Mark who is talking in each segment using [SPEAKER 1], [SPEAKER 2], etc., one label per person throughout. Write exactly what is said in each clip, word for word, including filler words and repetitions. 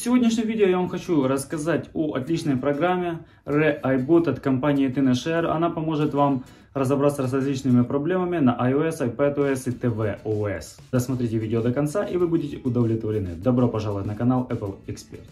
[SPEAKER 1] В сегодняшнем видео я вам хочу рассказать о отличной программе ReIBot от компании Tenorshare. Она поможет вам разобраться с различными проблемами на iOS, iPadOS и tvOS. Досмотрите видео до конца, и вы будете удовлетворены. Добро пожаловать на канал Apple Expert.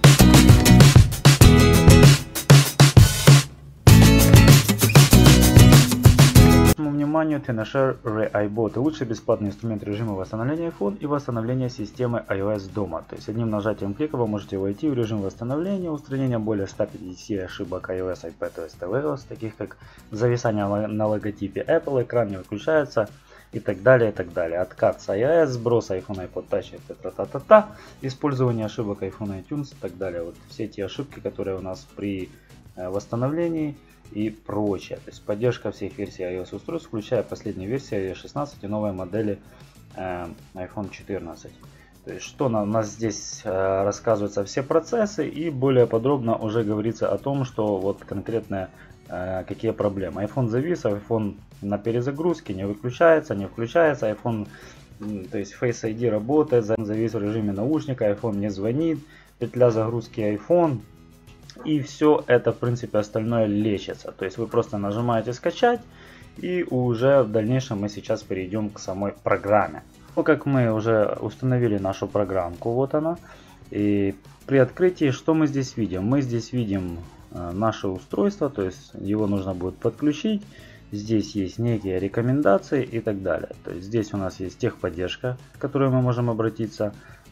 [SPEAKER 1] Вниманию Tenorshare ReIBot — лучший бесплатный инструмент режима восстановления iPhone и восстановления системы iOS дома. То есть одним нажатием клика вы можете войти в режим восстановления, устранения более ста пятидесяти ошибок iOS, iPadOS, tvOS, таких как зависание на логотипе Apple, экран не выключается и так далее, и так далее. Откат с iOS, сброс iPhone, iPod Touch, та-та-та-та-та, использование ошибок iPhone, iTunes и так далее. Вот все те ошибки, которые у нас при восстановлении и прочее. То есть поддержка всех версий iOS устройств, включая последнюю версию iOS шестнадцать и новые модели э, iPhone четырнадцать. То есть что на, у нас здесь э, рассказываются все процессы, и более подробно уже говорится о том, что вот конкретно э, какие проблемы. iPhone завис, iPhone на перезагрузке не выключается, не включается, iPhone, то есть Face ай ди работает, завис в режиме наушника, iPhone не звонит, петля загрузки iPhone. И все это, в принципе, остальное лечится. То есть вы просто нажимаете скачать, и уже в дальнейшем мы сейчас перейдем к самой программе. Ну, как мы уже установили нашу программку, вот она. И при открытии что мы здесь видим? Мы здесь видим э, наше устройство, то есть его нужно будет подключить. Здесь есть некие рекомендации и так далее. То есть здесь у нас есть техподдержка, к которой мы можем обратиться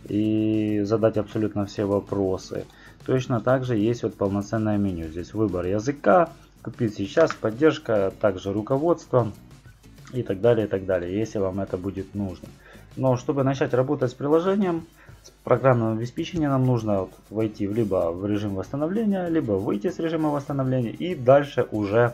[SPEAKER 1] и задать абсолютно все вопросы. Точно так же есть вот полноценное меню. Здесь выбор языка, купить сейчас, поддержка, также руководство и так далее, и так далее, если вам это будет нужно. Но чтобы начать работать с приложением, с программным обеспечением, нам нужно вот войти либо в режим восстановления, либо выйти с режима восстановления и дальше уже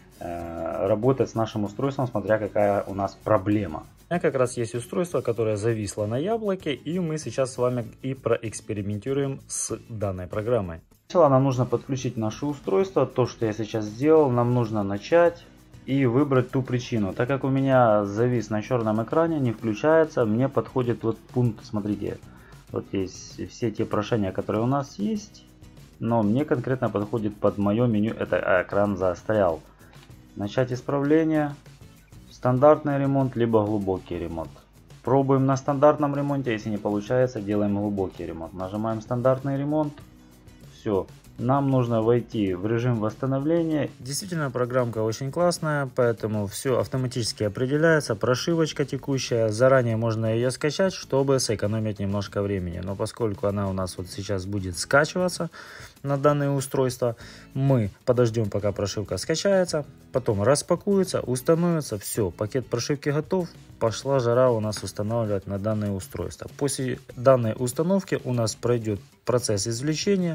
[SPEAKER 1] э, работать с нашим устройством, смотря какая у нас проблема. У меня как раз есть устройство, которое зависло на яблоке, и мы сейчас с вами и проэкспериментируем с данной программой. Сначала нам нужно подключить наше устройство. То, что я сейчас сделал, нам нужно начать и выбрать ту причину. Так как у меня завис на черном экране, не включается, мне подходит вот пункт, смотрите, вот есть все те прошения, которые у нас есть, но мне конкретно подходит под мое меню, это экран застрял. Начать исправление. Стандартный ремонт, либо глубокий ремонт. Пробуем на стандартном ремонте, если не получается, делаем глубокий ремонт. Нажимаем стандартный ремонт. Все. Нам нужно войти в режим восстановления. Действительно, программка очень классная, поэтому все автоматически определяется. Прошивочка текущая, заранее можно ее скачать, чтобы сэкономить немножко времени. Но поскольку она у нас вот сейчас будет скачиваться на данное устройство, мы подождем, пока прошивка скачается, потом распакуется, установится, все, пакет прошивки готов, пошла жара у нас устанавливать на данное устройство. После данной установки у нас пройдет процесс извлечения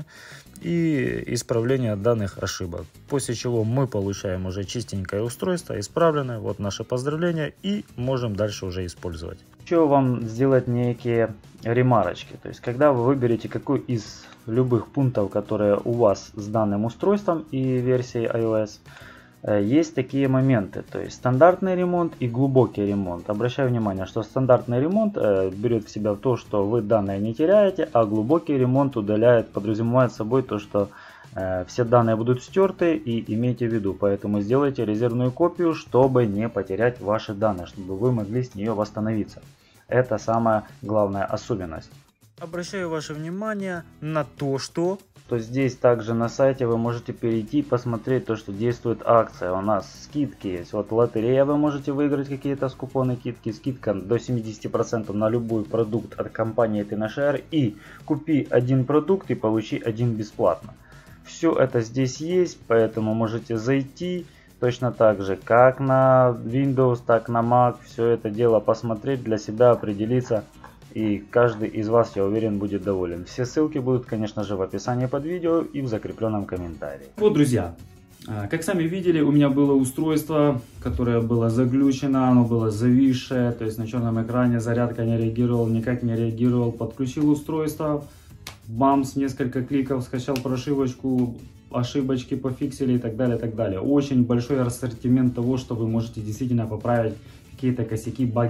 [SPEAKER 1] и исправления данных ошибок, после чего мы получаем уже чистенькое устройство, исправленное, вот наше поздравление, и можем дальше уже использовать. Хочу вам сделать некие ремарочки, то есть когда вы выберете какой из любых пунктов, которые у вас с данным устройством и версией iOS, есть такие моменты, то есть стандартный ремонт и глубокий ремонт. Обращаю внимание, что стандартный ремонт э, берет в себя то, что вы данные не теряете, а глубокий ремонт удаляет, подразумевает собой то, что э, все данные будут стерты, и имейте в виду, поэтому сделайте резервную копию, чтобы не потерять ваши данные, чтобы вы могли с нее восстановиться. Это самая главная особенность. Обращаю ваше внимание на то, что... то здесь также на сайте вы можете перейти и посмотреть то, что действует акция. У нас скидки есть. Вот лотерея, вы можете выиграть какие-то купоны, скидки, скидка до семидесяти процентов на любой продукт от компании Tenorshare. И купи один продукт и получи один бесплатно. Все это здесь есть, поэтому можете зайти. Точно так же, как на Windows, так на Mac. Все это дело посмотреть, для себя определиться. И каждый из вас, я уверен, будет доволен. Все ссылки будут, конечно же, в описании под видео и в закрепленном комментарии. Вот, друзья, как сами видели, у меня было устройство, которое было заглючено, оно было зависшее, то есть на черном экране зарядка не реагировал, никак не реагировал. Подключил устройство, бамс, несколько кликов, скачал прошивочку, ошибочки пофиксили и так далее, и так далее. Очень большой ассортимент того, что вы можете действительно поправить какие-то косяки, баги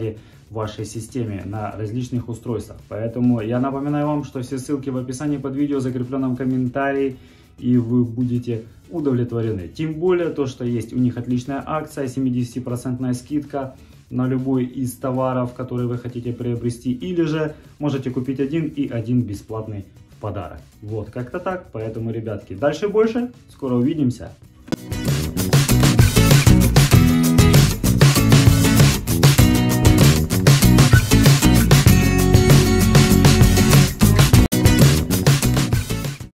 [SPEAKER 1] в вашей системе на различных устройствах. Поэтому я напоминаю вам, что все ссылки в описании под видео, в закрепленном комментарии, и вы будете удовлетворены. Тем более то, что есть у них отличная акция, семидесятипроцентная скидка на любой из товаров, которые вы хотите приобрести, или же можете купить один и один бесплатный в подарок. Вот как-то так. Поэтому, ребятки, дальше больше. Скоро увидимся.